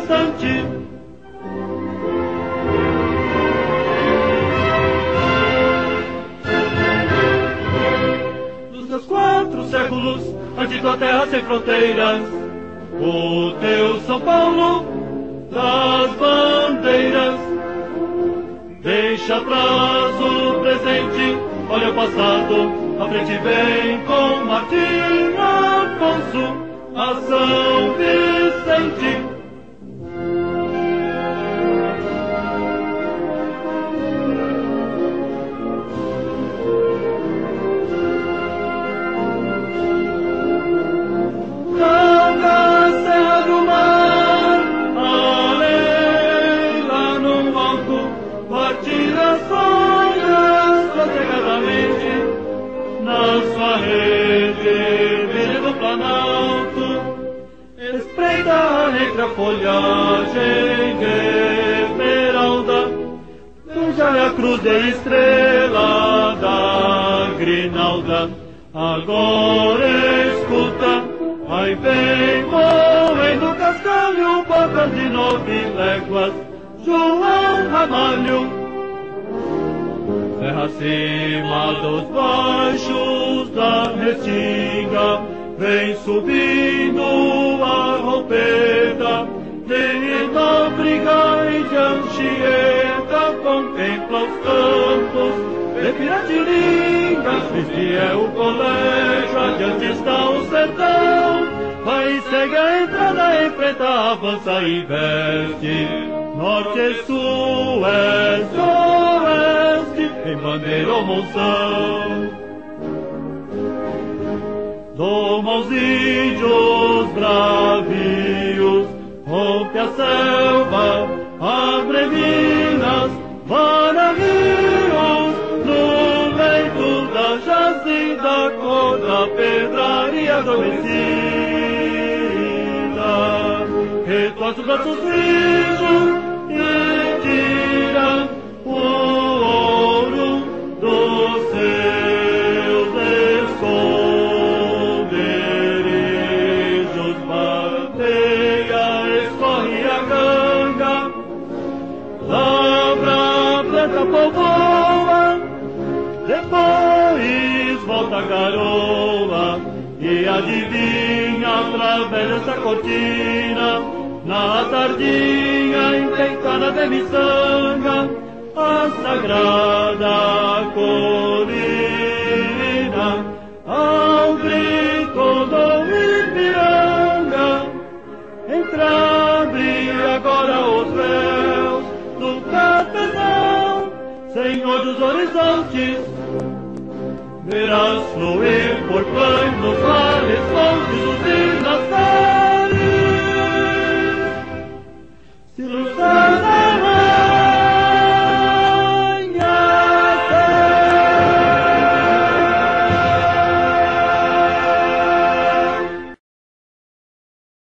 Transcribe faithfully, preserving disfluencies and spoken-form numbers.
distante. Nos teus quatro séculos, ante tua terra sem fronteiras, o teu São Paulo das bandeiras, deixa atrás o presente, olha o passado, à frente vem com Martim Afonso a São Vicente. Na sua rede, verde do planalto, espreita entre a folhagem esmeralda, veja a cruz de estrela da grinalda. Agora escuta, aí vem moendo cascalho, bocas de nove léguas, João Ramalho. Terra acima dos baixos da restinga, vem subindo a roupeda, de Nóbrega e de Anchieta, contempla os campos de Piratininga. Este é o colégio, adiante está o sertão, vai segue a entrada, enfrenta, avança e veste, norte, sul, oeste, oeste, em bandeira ou monção. Domam os índios bravios, rompe a selva, abre minas, vara rios, no leito da jazida, cor da pedraria adormecida. Retorce os braços rijos e tira o ouro dos seus esconderijos. Bateia, escorre a ganga, lavra, planta, povoa, depois volta a garoa e adivinha através dessa cortina, na tardinha enfeitada de miçanga, a sagrada colina, ao grito do Ipiranga, entrabre agora os véus do cafezal, Senhor dos horizontes, verás fluir por planos, vales, montes, usinas,